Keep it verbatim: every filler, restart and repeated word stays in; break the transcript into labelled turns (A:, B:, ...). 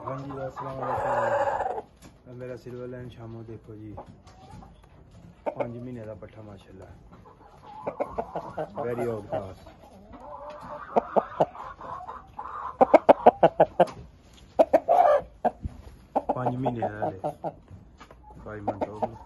A: हाँ जी अस्सलाम वालेकुम। मेरा सिल्वर लाइन शामो देखो जी, पाँच महीने का पट्ठा माशाल्लाह, वेरी आउट क्लास। पाँच महीने हाले फाइव मंथ हो गए।